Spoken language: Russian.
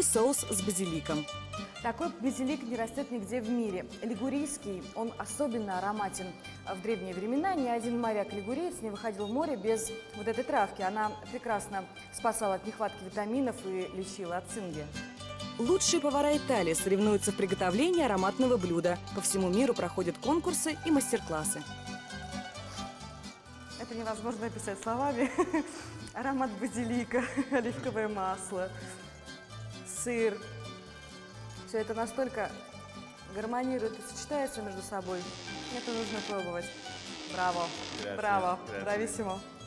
соус с базиликом. Такой базилик не растет нигде в мире. Лигурийский, он особенно ароматен. В древние времена ни один моряк-лигуриец не выходил в море без вот этой травки. Она прекрасно спасала от нехватки витаминов и лечила от цинги. Лучшие повара Италии соревнуются в приготовлении ароматного блюда. По всему миру проходят конкурсы и мастер-классы. Это невозможно описать словами. Аромат базилика, оливковое масло, сыр. Все это настолько гармонирует и сочетается между собой. Это нужно пробовать. Браво! Браво! Брависсимо!